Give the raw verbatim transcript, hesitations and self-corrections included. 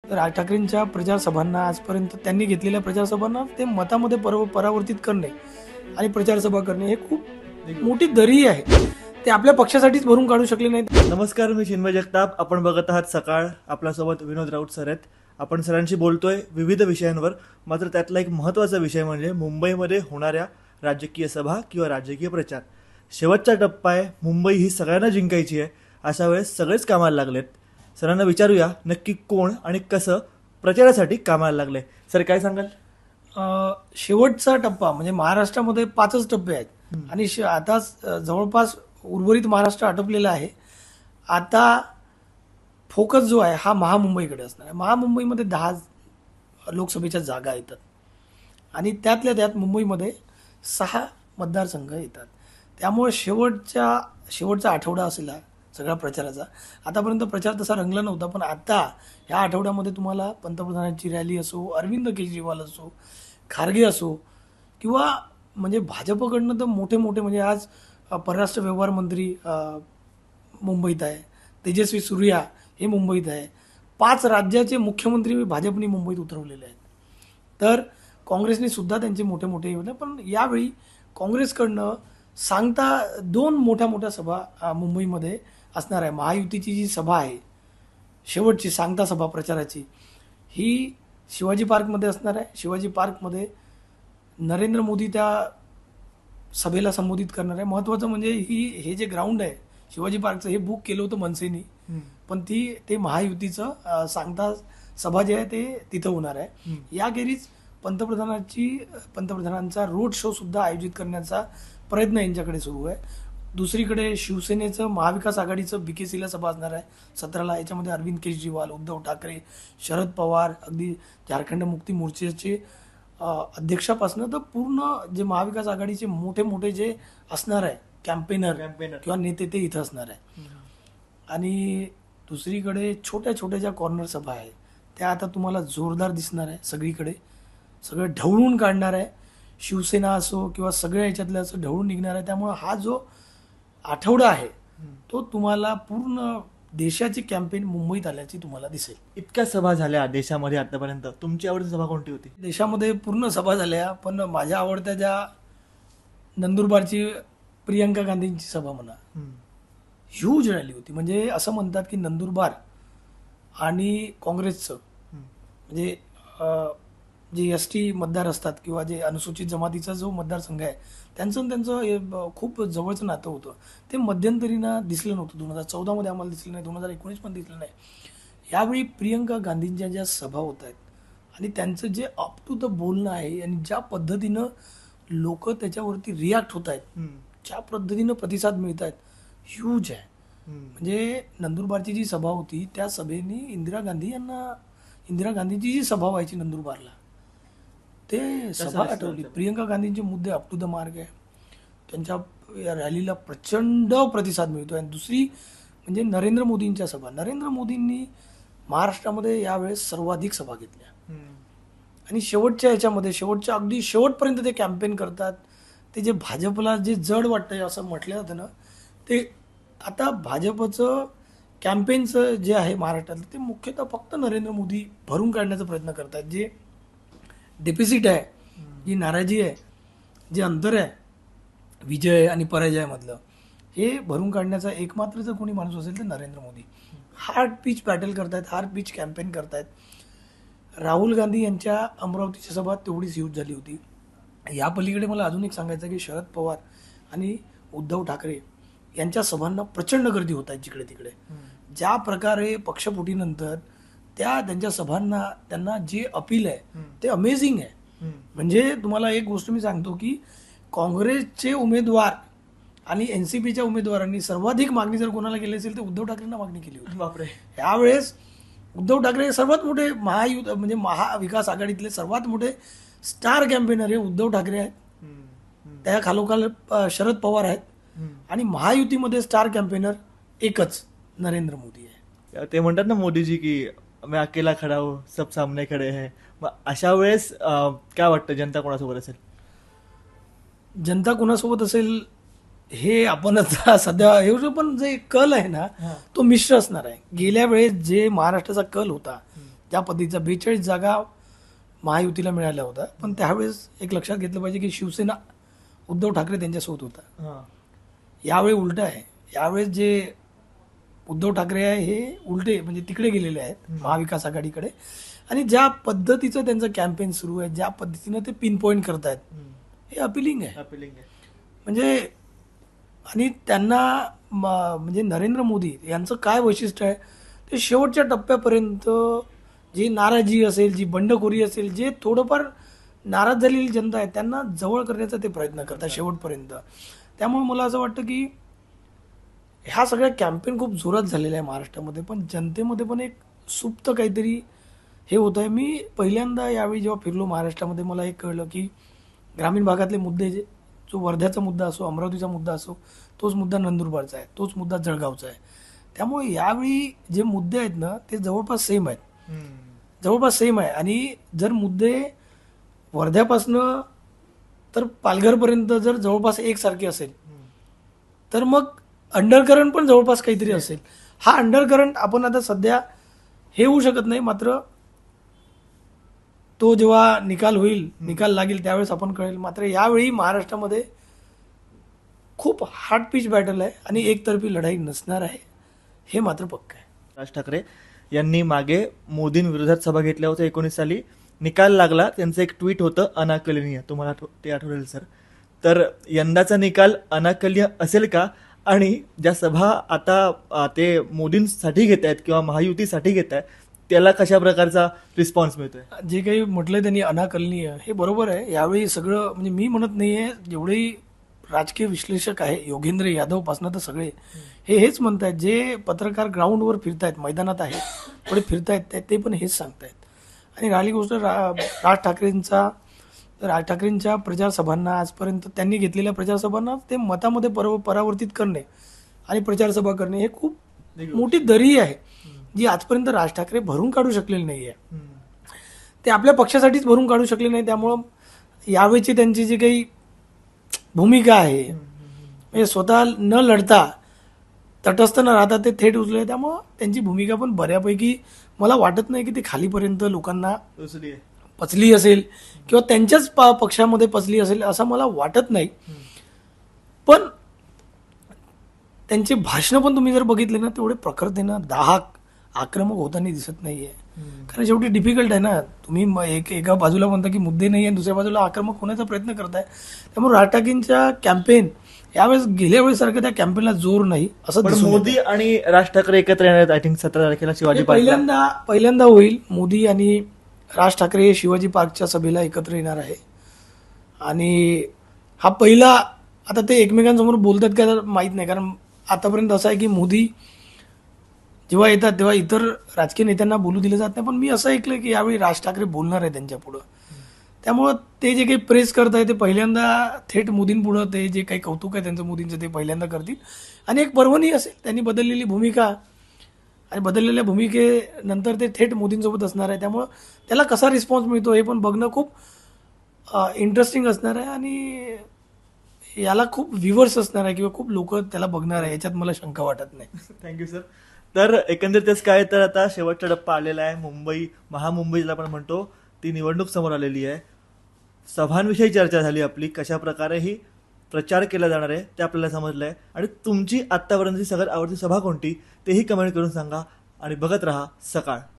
राज ठाकरेंच्या प्रचार सभांना आजपर्यंत त्यांनी घेतलेल्या प्रचार सभांना ते मतामध्ये पर परावर्तित करणे आणि प्रचार सभा करणे हे खूप मोठी दरी आहे. ते आपल्या पक्षासाठीच भरून काढू शकले नाहीत. नमस्कार, मी चिन्मय जगताप. आपण बघत आहात सकाळ. आपल्यासोबत विनोद राऊत सर आहेत. आपण सरांशी बोलतोय विविध विषयांवर. मात्र त्यातला एक महत्त्वाचा विषय म्हणजे मुंबईमध्ये होणाऱ्या राजकीय सभा किंवा राजकीय प्रचार. शेवटचा टप्पा आहे. मुंबई ही सगळ्यांना जिंकायची आहे. अशा वेळेस सगळेच कामाला लागलेत. सरांना विचारूया नक्की कोण आणि कसं प्रचारासाठी कामाला लागले. सर काय सांगाल? शेवटचा टप्पा म्हणजे महाराष्ट्रामध्ये पाचच टप्पे आहेत आणि आता जवळपास उर्वरित महाराष्ट्र आटोपलेला आहे. आता फोकस जो आहे हा महामुंबईकडे असणार आहे. महामुंबईमध्ये दहा लोकसभेच्या जागा येतात आणि त्यातल्या त्यात मुंबईमध्ये सहा मतदारसंघ येतात. त्यामुळे शेवटच्या शेवटचा आठवडा असेल सगळ्या प्रचाराचा. आतापर्यंत प्रचार तसा रंगला नव्हता, पण आता ह्या आठवड्यामध्ये तुम्हाला पंतप्रधानांची रॅली असो, अरविंद केजरीवाल असो, खारगे असो किंवा म्हणजे भाजपकडनं तर मोठे मोठे म्हणजे आज परराष्ट्र व्यवहार मंत्री मुंबईत आहे, तेजस्वी सूर्या हे मुंबईत आहे. पाच राज्याचे मुख्यमंत्री भाजपने मुंबईत उतरवलेले आहेत. तर काँग्रेसने सुद्धा त्यांचे मोठे मोठे योजना, पण यावेळी काँग्रेसकडनं सांगता दोन मोठ्या मोठ्या सभा मुंबईमध्ये असणार आहे. महायुतीची जी सभा आहे शेवटची सांगता सभा प्रचाराची, ही शिवाजी पार्कमध्ये असणार आहे. शिवाजी पार्कमध्ये नरेंद्र मोदी त्या सभेला संबोधित करणार आहे. महत्त्वाचं म्हणजे ही हे जे ग्राउंड आहे शिवाजी पार्कचं, हे बुक केलं होतं मनसेनी, पण ती ते महायुतीचं सांगता सभा जे आहे ते तिथं होणार आहे. याखेरीज पंतप्रधानांची पंतप्रधानांचा रोड शो सुद्धा आयोजित करण्याचा प्रयत्न यांच्याकडे सुरू आहे. दुसरीकडे शिवसेनेचं महाविकास आघाडीचं बीकेसीला सभा असणार आहे सतराला. याच्यामध्ये अरविंद केजरीवाल, उद्धव ठाकरे, शरद पवार, अगदी झारखंड मुक्ती मोर्चाचे अध्यक्षापासून तर पूर्ण जे महाविकास आघाडीचे मोठे मोठे जे असणार आहे कॅम्पेनर किंवा नेते ते इथं असणार आहे. आणि दुसरीकडे छोट्या छोट्या ज्या कॉर्नर सभा आहे त्या आता तुम्हाला जोरदार दिसणार आहे. सगळीकडे सगळं ढवळून काढणार आहे. शिवसेना असो किंवा सगळ्या याच्यातलं असं ढवळून निघणार आहे. त्यामुळे हा जो आठवडा आहे तो तुम्हाला पूर्ण देशाची कॅम्पेन मुंबईत आल्याची तुम्हाला दिसेल. इतक्या सभा झाल्या देशामध्ये आतापर्यंत. तुमची आवडती सभा कोणती होती? देशामध्ये पूर्ण सभा झाल्या, पण माझ्या आवडत्या ज्या नंदुरबारची प्रियंका गांधींची सभा म्हणा, ह्यूज रॅली होती. म्हणजे असं म्हणतात की नंदुरबार आणि काँग्रेसचं म्हणजे जे एस टी मतदार असतात किंवा जे अनुसूचित जमातीचा जो मतदारसंघ आहे त्यांचं त्यांचं खूप जवळचं नातं होतं. ते मध्यंतरीनं दिसलं नव्हतं. दोन हजार चौदामध्ये आम्हाला दिसलं नाही, दोन हजार एकोणीस पण दिसलं नाही. यावेळी प्रियंका गांधींच्या ज्या सभा होत आहेत आणि त्यांचं जे अप टू द बोलणं आहे आणि ज्या पद्धतीनं लोक त्याच्यावरती रिॲक्ट होत आहेत, ज्या पद्धतीनं प्रतिसाद मिळत आहेत, ह्यूज आहे. म्हणजे नंदुरबारची जी सभा होती त्या सभेने इंदिरा गांधी यांना इंदिरा गांधींची जी सभा व्हायची नंदुरबारला ते सभा आठवली. प्रियंका गांधींचे मुद्दे अप टू द मार्क आहे. त्यांच्या या रॅलीला प्रचंड प्रतिसाद मिळतो. आणि दुसरी म्हणजे नरेंद्र मोदींच्या सभा. नरेंद्र मोदींनी महाराष्ट्रामध्ये यावेळेस सर्वाधिक सभा घेतल्या आणि शेवटच्या याच्यामध्ये शेवटच्या अगदी शेवटपर्यंत ते कॅम्पेन करतात. ते जे भाजपला जे जड वाटतंय असं म्हटलं जातं ना, ते आता भाजपचं कॅम्पेनचं जे आहे महाराष्ट्रात ते मुख्यतः फक्त नरेंद्र मोदी भरून काढण्याचा प्रयत्न करतात. जे डेफिसिट आहे, जी नाराजी आहे, जे अंतर आहे विजय आणि पराजयामधलं, हे भरून काढण्याचा एकमात्र जर कोणी माणूस असेल तर Narendra Modi. Hard pitch battle करतायत, हार्ड पिच कॅम्पेन करतायत. राहुल गांधी यांच्या अमरावतीची सभा तेवढीच यूज झाली होती. या पलीकडे मला अजून एक सांगायचं की शरद पवार आणि उद्धव ठाकरे यांच्या सभांना प्रचंड गर्दी होत आहे जिकडे तिकडे. ज्या प्रकारे पक्षफुटीनंतर त्या त्यांच्या सभांना त्यांना जे अपील आहे ते अमेझिंग आहे. म्हणजे तुम्हाला एक गोष्ट मी सांगतो की काँग्रेसचे उमेदवार आणि एन सी पीच्या उमेदवारांनी सर्वाधिक मागणी जर कोणाला केली असेल तर उद्धव ठाकरेंना मागणी केली होती. बापरे. यावेळेस उद्धव ठाकरे सर्वात मोठे महायुत म्हणजे महाविकास आघाडीतले सर्वात मोठे स्टार कॅम्पेनर हे उद्धव ठाकरे आहेत. त्या खालोखाल शरद पवार आहेत आणि महायुतीमध्ये स्टार कॅम्पेनर एकच नरेंद्र मोदी आहे. ते म्हणतात ना मोदीजी की मैं अकेला खडा हूं, सब सामने खडे हैं. मग अशा वेळेस काय वाटतं जनता कोणासोबत असेल? जनता कोणासोबत असेल हे आपण आता सध्या हे पण जे कल आहे ना तो मिश्र असणार आहे. गेल्या वेळेस जे महाराष्ट्राचा कल होता ज्या पद्धतीचा बेचाळीस जागा महायुतीला मिळाल्या होत्या, पण त्यावेळेस एक लक्षात घेतलं पाहिजे की शिवसेना उद्धव ठाकरे त्यांच्यासोबत होता. हां. यावेळी उलट आहे. यावेळेस जे उद्धव ठाकरे आहे हे उलटे म्हणजे तिकडे गेलेले आहेत महाविकास आघाडीकडे, आणि ज्या पद्धतीचं त्यांचं कॅम्पेन सुरू आहे, ज्या पद्धतीनं ते पिन पॉईंट करतायत, हे अपिलिंग आहे. अपीलिंग आहे. म्हणजे आणि त्यांना म- म्हणजे नरेंद्र मोदी यांचं काय वैशिष्ट्य आहे, ते शेवटच्या टप्प्यापर्यंत जी नाराजी असेल, जी बंडखोरी असेल, जे थोडंफार नाराज झालेली जनता आहे त्यांना जवळ करण्याचा ते प्रयत्न करतात शेवटपर्यंत. त्यामुळे मला असं वाटतं की ह्या सगळ्या कॅम्पेन खूप जोरात झालेल्या आहे महाराष्ट्रामध्ये, पण जनतेमध्ये पण एक सुप्त काहीतरी हे होतं आहे. मी पहिल्यांदा यावेळी जेव्हा फिरलो महाराष्ट्रामध्ये मला एक कळलं की ग्रामीण भागातले मुद्दे, जे जो वर्ध्याचा मुद्दा असो, अमरावतीचा मुद्दा असो, तोच मुद्दा नंदुरबारचा आहे, तोच मुद्दा जळगावचा आहे. त्यामुळे यावेळी जे मुद्दे आहेत ना ते जवळपास सेम आहेत, हम्म. जवळपास सेम आहे. आणि जर मुद्दे वर्ध्यापासनं तर पालघरपर्यंत जर जवळपास एकसारखे असेल, तर मग अंडरकरंट पण जवळपास काहीतरी असेल. हा अंडरकरंट आपण आता सध्या हे होऊ शकत नाही, मात्र तो जेव्हा निकाल होईल, निकाल लागेल त्यावेळेस आपण कळेल. मात्र यावेळी महाराष्ट्रामध्ये खूप हार्ड पिच बॅटल आहे आणि एकतर्फी लढाई नसणार आहे, हे मात्र पक्क आहे. राज ठाकरे यांनी मागे मोदींविरोधात सभा घेतल्या होत्या एकोणीस साली. निकाल लागला, त्यांचं एक ट्विट होतं अनाकलनीय, तुम्हाला आठव- ते आठवलेल सर. तर यंदाचा निकाल अनाकलनीय असेल का? आणि ज्या सभा आता अ, ते मोदींसाठी घेत आहेत किंवा महायुतीसाठी घेत आहेत त्याला कशा प्रकारचा रिस्पॉन्स मिळतोय? जे काही म्हटलंय त्यांनी अनाकलनीय, हे बरोबर आहे. यावेळी सगळं म्हणजे मी म्हणत नाहीये, जेवढेही राजकीय विश्लेषक आहे योगेंद्र यादव पासून तर सगळे हे हेच म्हणतायत, जे पत्रकार ग्राउंडवर फिरतायत, मैदानात आहे थोडे फिरतायत, ते पण हेच सांगतायत. आणि राहिली गोष्ट रा- राज ठाकरेंचा, राज ठाकरेंच्या प्रचारसभांना आजपर्यंत त्यांनी घेतलेल्या प्रचारसभांना ते मतामध्ये पर परावर्तित करणे आणि प्रचारसभा करणे हे खूप मोठी दरी आहे, जी आजपर्यंत राज ठाकरे भरून काढू शकलेली नाही आहे. ते आपल्या पक्षासाठीच भरून काढू शकले नाही. त्यामुळं यावेळची त्यांची जी काही भूमिका आहे, म्हणजे स्वतः न लढता, तटस्थ न राहता ते थेट उचलले, त्यामुळं त्यांची भूमिका पण बऱ्यापैकी मला वाटत नाही की ती खालीपर्यंत लोकांना दुसरी आहे. पचली असेल किंवा त्यांच्याच प- पक्षामध्ये पचली असेल असं मला वाटत नाही. पण त्यांचे भाषण पण तुम्ही जर बघितले ना, तेवढे प्रखरतेनं दाहक आक्रमक होताना दिसत नाहीये. कारण शेवटी डिफिकल्ट आहे ना, तुम्ही म- एक एका बाजूला म्हणता की मुद्दे नाही आहे, दुसऱ्या बाजूला आक्रमक होण्याचा प्रयत्न करताय. त्यामुळे राज ठाकरेंच्या कॅम्पेन यावेळेस गेल्या वेळेसारखं त्या कॅम्पेनला जोर नाही असं पण दिसून येतं. मोदी आणि राज ठाकरे एकत्र येणार आहेत आय थिंक सतरा तारखेला शिवाजी हे पार्कला. पहिल्यांदा पहिल्यांदा होईल. मोदी आणि राज ठाकरे शिवाजी पार्कच्या सभेला एकत्र येणार आहे. आणि हा पहिला, आता ते एकमेकांसमोर बोलतात का तर माहीत नाही, कारण आतापर्यंत असं आहे की मोदी जेव्हा येतात तेव्हा इतर राजकीय नेत्यांना बोलू दिलं जात नाही, पण मी असं ऐकलं की यावेळी राज ठाकरे बोलणार आहे त्यांच्या पुढं. त्यामुळं ते जे काही प्रेस करत आहे ते पहिल्यांदा थेट मोदींपुढं ते जे काही कौतुक आहे त्यांचं मोदींचं ते पहिल्यांदा करतील. आणि एक पर्वणी असेल त्यांनी बदललेली भूमिका, आणि बदललेल्या भूमिकेनंतर ते थेट मोदींसोबत असणार आहे. त्यामुळं त्याला कसा रिस्पॉन्स मिळतो हे पण बघणं खूप इंटरेस्टिंग असणार आहे. आणि याला खूप व्ह्युअर्स असणार आहे किंवा खूप लोक त्याला बघणार आहे, याच्यात मला शंका वाटत नाही. Thank you sir. तर एकंदरीतच काय, तर आता शेवटचा टप्पा आलेला आहे. मुंबई, महामुंबई ज्याला आपण म्हणतो, ती निवडणूक समोर आलेली आहे. सभांविषयी चर्चा झाली आपली, कशा प्रकारे ही प्रचार केला जाणार आहे ते आपल्याला समजलं आहे. आणि तुमची आत्तापर्यंतची सगळ्यात आवडती सभा कोणती तेही कमेंट करून सांगा. आणि बघत राहा सकाळ.